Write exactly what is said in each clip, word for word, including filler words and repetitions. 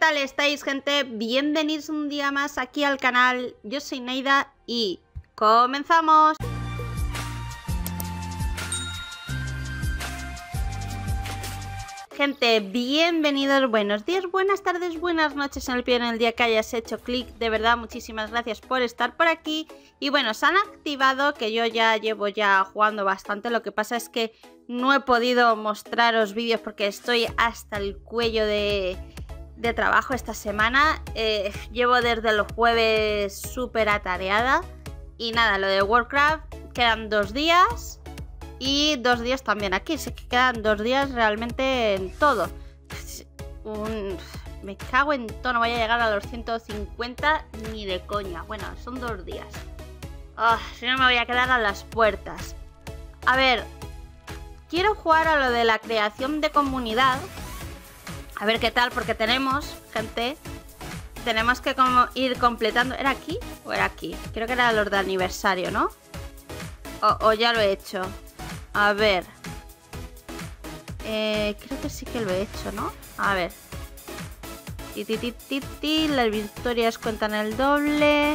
tal estáis, gente? Bienvenidos un día más aquí al canal. Yo soy Neida y comenzamos. Gente, bienvenidos, buenos días, buenas tardes, buenas noches en el pie en el día que hayas hecho clic. De verdad, muchísimas gracias por estar por aquí. Y bueno, se han activado, que yo ya llevo ya jugando bastante. Lo que pasa es que no he podido mostraros vídeos porque estoy hasta el cuello de, de trabajo esta semana. Eh, llevo desde el jueves súper atareada. Y nada, lo de Warcraft, quedan dos días. Y dos días también aquí, sé que quedan dos días realmente en todo. Un... Me cago en todo, no voy a llegar a los ciento cincuenta ni de coña. Bueno, son dos días. Oh, si no me voy a quedar a las puertas. A ver, quiero jugar a lo de la creación de comunidad. A ver qué tal, porque tenemos, gente, tenemos que como ir completando. ¿Era aquí o era aquí? Creo que era los de aniversario, ¿no? O, o ya lo he hecho. A ver. Eh, creo que sí que lo he hecho, ¿no? A ver. Ti, ti, ti, ti, ti. Las victorias cuentan el doble.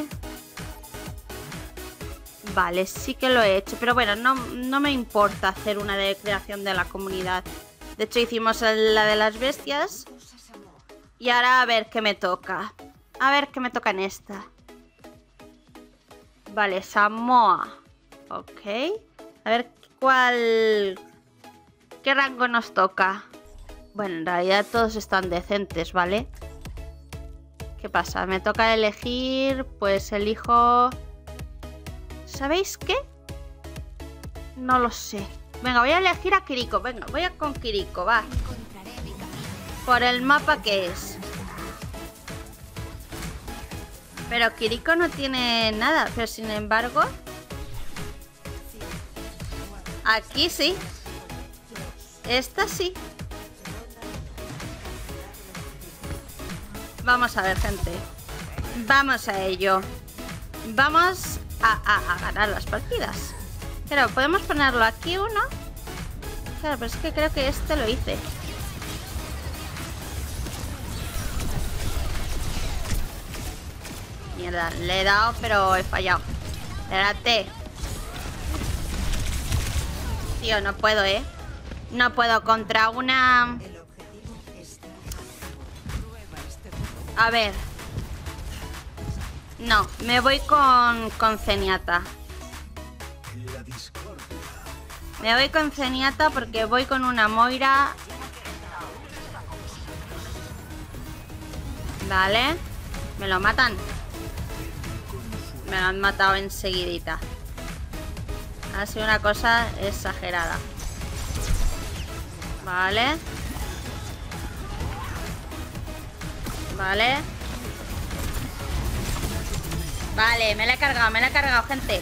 Vale, sí que lo he hecho. Pero bueno, no, no me importa hacer una de creación de la comunidad. De hecho, hicimos la de las bestias. Y ahora a ver qué me toca. A ver qué me toca en esta. Vale, Samoa. Ok. A ver cuál... ¿Qué rango nos toca? Bueno, en realidad todos están decentes, ¿vale? ¿Qué pasa? Me toca elegir... Pues elijo... ¿Sabéis qué? No lo sé. Venga, voy a elegir a Kiriko. Venga, voy a con Kiriko, va. Por el mapa que es. Pero Kiriko no tiene nada. Pero sin embargo... Aquí sí. Esta sí. Vamos a ver, gente. Vamos a ello. Vamos a, a, a ganar las partidas. Pero podemos ponerlo aquí uno. Claro, pero es que creo que este lo hice. Mierda, le he dado, pero he fallado. Espérate. Tío, no puedo, ¿eh? No puedo contra una... A ver. No, me voy con, con Zenyatta. Me voy con Zenyatta porque voy con una Moira. Vale. Me lo matan. Me lo han matado enseguidita. Ha sido una cosa exagerada. Vale. Vale. Vale, me la he cargado, me la he cargado, gente.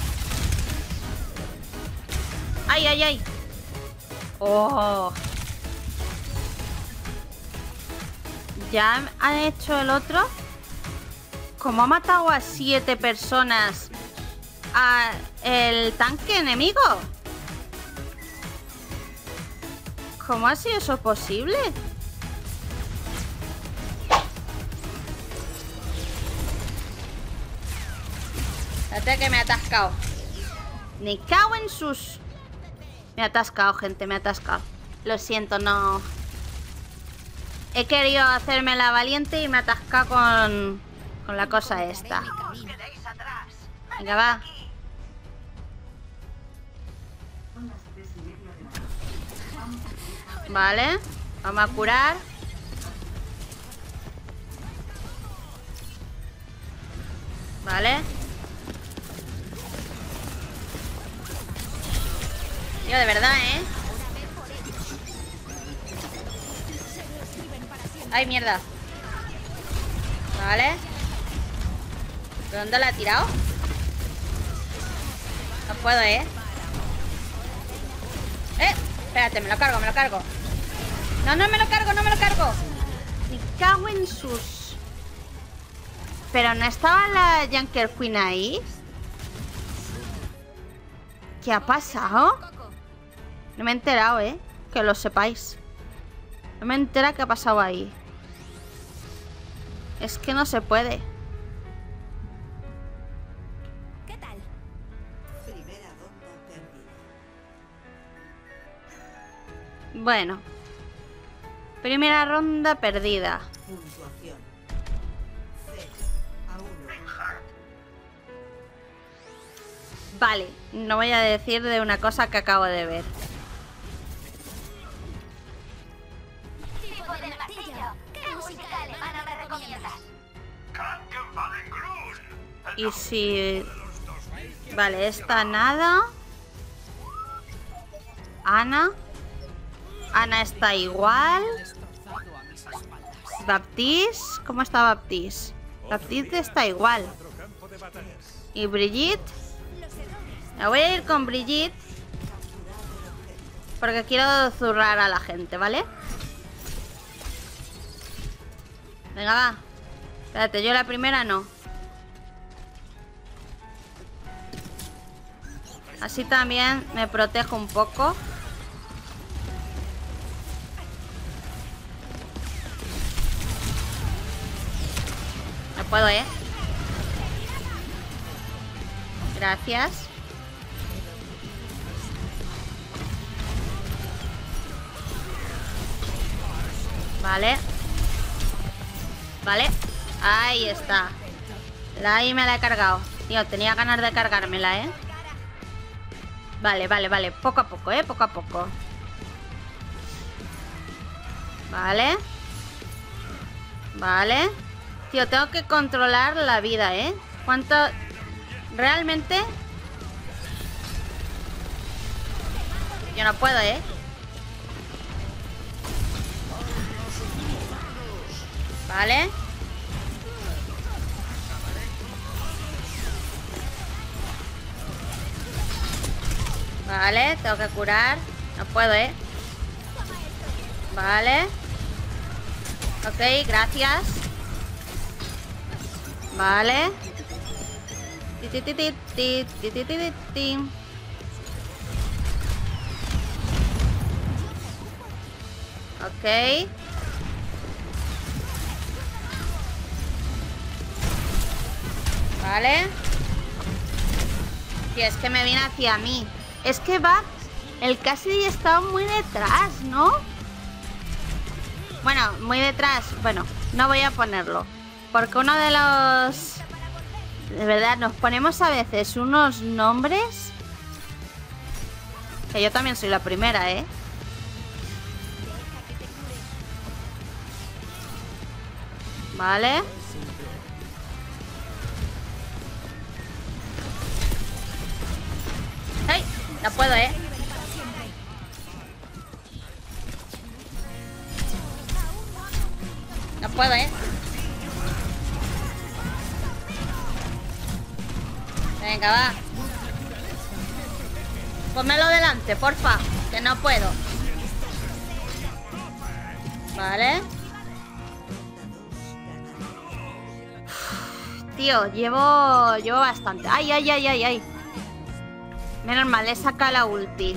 ¡Ay, ay, ay! ¡Oh! ¿Ya han hecho el otro? ¿Cómo ha matado a siete personas a el tanque enemigo? ¿Cómo ha sido eso posible? Espérate que me he atascado. Me cago en sus... Me he atascado, gente, me he atascado. Lo siento, no... He querido hacerme la valiente y me he atascado con... Con la cosa esta. Venga, va. Vale, vamos a curar. Vale. Tío, de verdad, ¿eh? Ay, mierda. Vale. ¿De dónde la ha tirado? No puedo, ¿eh? Eh, espérate, me lo cargo, me lo cargo. No, no me lo cargo, no me lo cargo. Me cago en sus... Pero no estaba la Junker Queen ahí. ¿Qué ha pasado? No me he enterado, ¿eh? Que lo sepáis. No me he enterado qué ha pasado ahí. Es que no se puede. ¿Qué tal? Primera ronda perdida. Bueno. Primera ronda perdida. Puntuación. cero a uno. Vale, no voy a decir de una cosa que acabo de ver. Tipo del martillo. ¿Qué música alemana me recomiendas? Y si... Vale, esta nada. Ana. Ana está igual. Baptiste. ¿Cómo está Baptiste? Baptiste está igual. ¿Y Brigitte? Me voy a ir con Brigitte. Porque quiero zurrar a la gente, ¿vale? Venga, va. Espérate, yo la primera no. Así también me protejo un poco. No puedo, ¿eh? Gracias. Vale. Vale. Ahí está. La ahí me la he cargado. Tío, tenía ganas de cargármela, ¿eh? Vale, vale, vale. Poco a poco, ¿eh? Poco a poco. Vale. Vale. Tío, tengo que controlar la vida, ¿eh? ¿Cuánto...? Realmente... Yo no puedo, ¿eh? Vale. Vale, tengo que curar. No puedo, ¿eh? Vale. Ok, gracias. Vale. Ti, ti, ti, ti, ti, ti, ti, ti, ti. Ok. Vale. Tío, es que me viene hacia mí. Es que va... El Cassidy está muy detrás, ¿no? Bueno, muy detrás. Bueno, no voy a ponerlo. Porque uno de los... De verdad, nos ponemos a veces unos nombres... Que yo también soy la primera, ¿eh? Vale. ¡Hey! No puedo, ¿eh? No puedo, ¿eh? Venga, va. Pónmelo delante, porfa. Que no puedo. Vale. Tío, llevo... Llevo bastante. ¡Ay, ay, ay, ay, ay! Menos mal, le saca la ulti.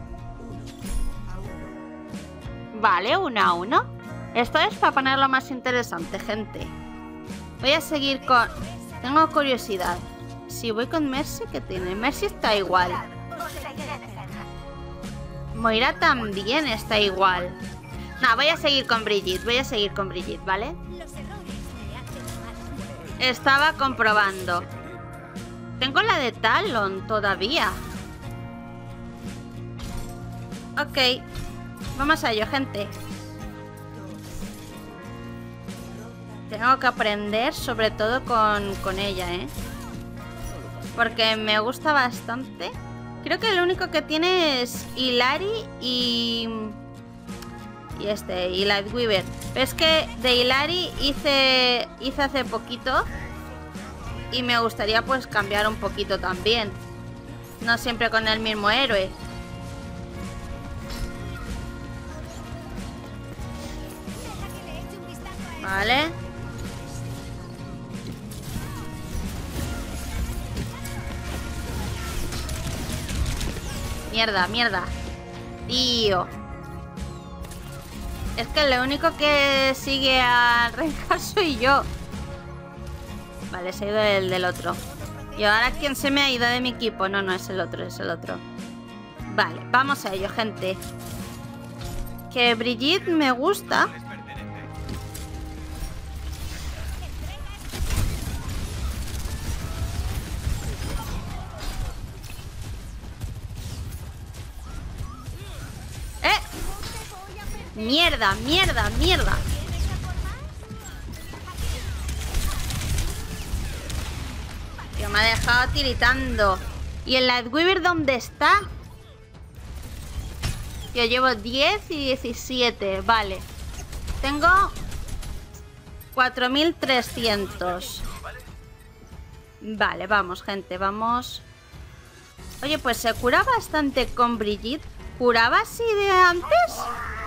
Vale, uno a uno. Esto es para ponerlo más interesante, gente. Voy a seguir con... Tengo curiosidad. Si voy con Mercy, ¿qué tiene? Mercy está igual. Moira también está igual. No, voy a seguir con Brigitte. Voy a seguir con Brigitte, ¿vale? Estaba comprobando. Tengo la de Talon todavía. Ok. Vamos a ello, gente. Tengo que aprender sobre todo con, con ella, ¿eh? Porque me gusta bastante. Creo que lo único que tiene es Hilary y... Y este, y Lightweaver. Pero es que de Hilary hice, hice hace poquito. Y me gustaría pues cambiar un poquito también. No siempre con el mismo héroe. Vale. Mierda, mierda. Tío. Es que lo único que sigue al Rengar soy yo. Vale, se ha ido el del otro. ¿Y ahora quién se me ha ido de mi equipo? No, no, es el otro, es el otro. Vale, vamos a ello, gente. Que Brigitte me gusta. ¡Eh! ¡Mierda, mierda, mierda! Tío, me ha dejado tiritando. ¿Y el Lightweaver dónde está? Yo llevo diez y diecisiete. Vale. Tengo cuatro mil trescientos. Vale, vamos, gente, vamos. Oye, pues se cura bastante con Brigitte. ¿Curaba así de antes?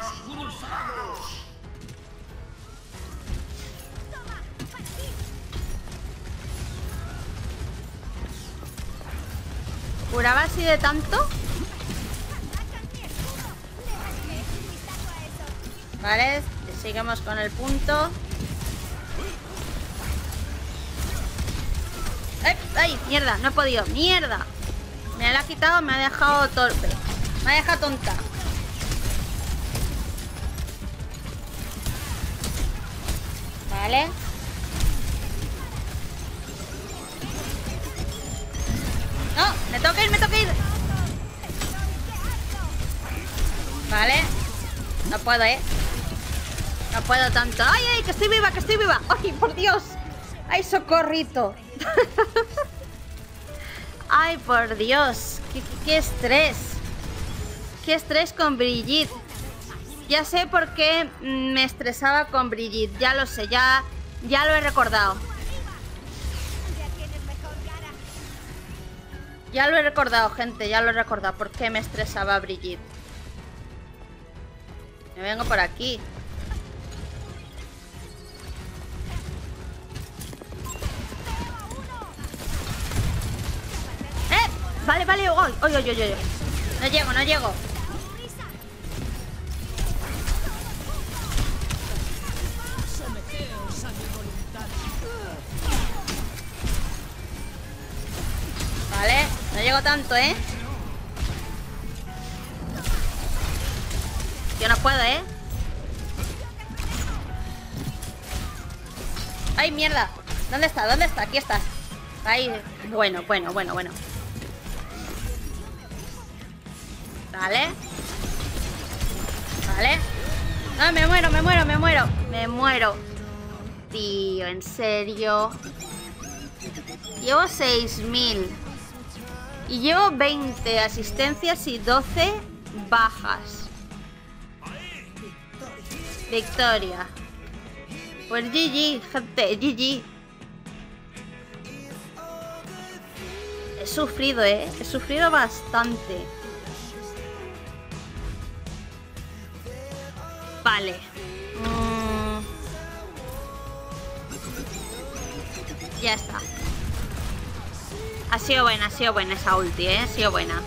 ¿Curaba así de tanto? Vale, sigamos con el punto. ¡Ay! ¡Ay! ¡Mierda! No he podido. ¡Mierda! Me la ha quitado, me ha dejado torpe. Me ha dejado tonta. Vale. No, me toca ir, me toca ir. Vale. No puedo, ¿eh? No puedo tanto. ¡Ay, ay! ¡Que estoy viva, que estoy viva! ¡Ay, por Dios! ¡Ay, socorrito! ¡Ay, por Dios! ¡Qué, qué estrés! ¡Qué estrés con Brigitte! Ya sé por qué me estresaba con Brigitte. Ya lo sé, ya, ya lo he recordado. Ya lo he recordado, gente. Ya lo he recordado por qué me estresaba Brigitte. Me vengo por aquí. ¡Eh! Vale, vale. ¡Oy, oy, oy, oy! No llego, no llego. Vale, no llego tanto, ¿eh? Yo no puedo, ¿eh? ¡Ay, mierda! ¿Dónde está? ¿Dónde está? Aquí está. Ahí. Bueno, bueno, bueno, bueno. Vale. Vale. No, me muero, me muero, me muero. Me muero. Tío, en serio. Llevo seis mil. Y llevo veinte asistencias y doce bajas. Victoria. Pues G G, gente, G G. He sufrido, eh. He sufrido bastante. Vale. Mm. Ya está. Ha sido buena, ha sido buena esa ulti, eh. Ha sido buena.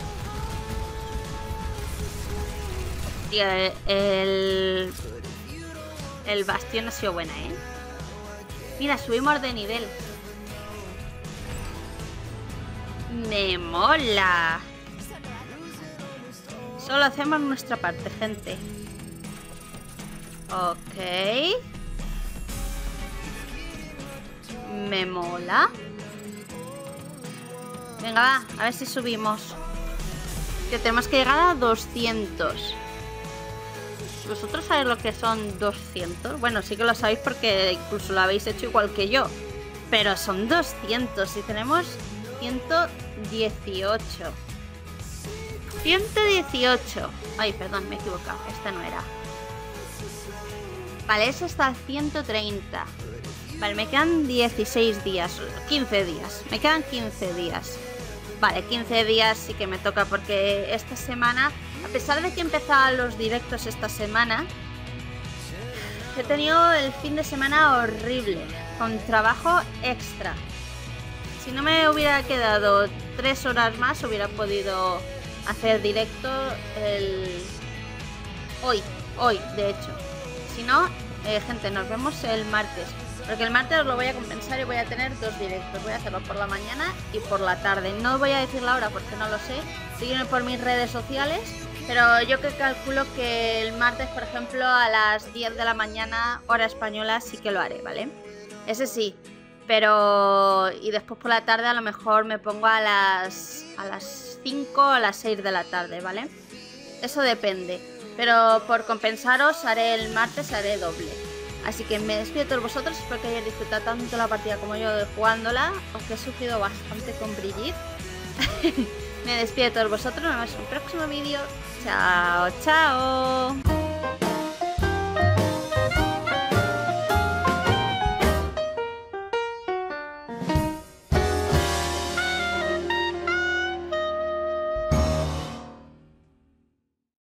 Tío, el... El bastión ha sido buena, ¿eh? Mira, subimos de nivel. Me mola. Solo hacemos nuestra parte, gente. Ok. Me mola. Venga, va, a ver si subimos. Que tenemos que llegar a doscientos. ¿Vosotros sabéis lo que son doscientos? Bueno, sí que lo sabéis porque incluso lo habéis hecho igual que yo. Pero son doscientos y tenemos ciento dieciocho. ciento dieciocho. Ay, perdón, me he equivocado. Esta no era. Vale, ese está a ciento treinta. Vale, me quedan dieciséis días. quince días. Me quedan quince días. Vale, quince días sí que me toca porque esta semana, a pesar de que empezaban los directos esta semana, he tenido el fin de semana horrible, con trabajo extra. Si no me hubiera quedado tres horas más, hubiera podido hacer directo el... hoy, hoy de hecho. Si no, eh, gente, nos vemos el martes. Porque el martes lo voy a compensar y voy a tener dos directos. Voy a hacerlo por la mañana y por la tarde. No voy a decir la hora porque no lo sé. Sígueme por mis redes sociales. Pero yo que calculo que el martes, por ejemplo, a las diez de la mañana, hora española, sí que lo haré, ¿vale? Ese sí. Pero... y después por la tarde a lo mejor me pongo a las, a las cinco o a las seis de la tarde, ¿vale? Eso depende. Pero por compensaros haré el martes, haré doble. Así que me despido de todos vosotros, espero que hayáis disfrutado tanto la partida como yo de jugándola, aunque he sufrido bastante con Brigitte. Me despido de todos vosotros, nos vemos en un próximo vídeo. Chao, chao.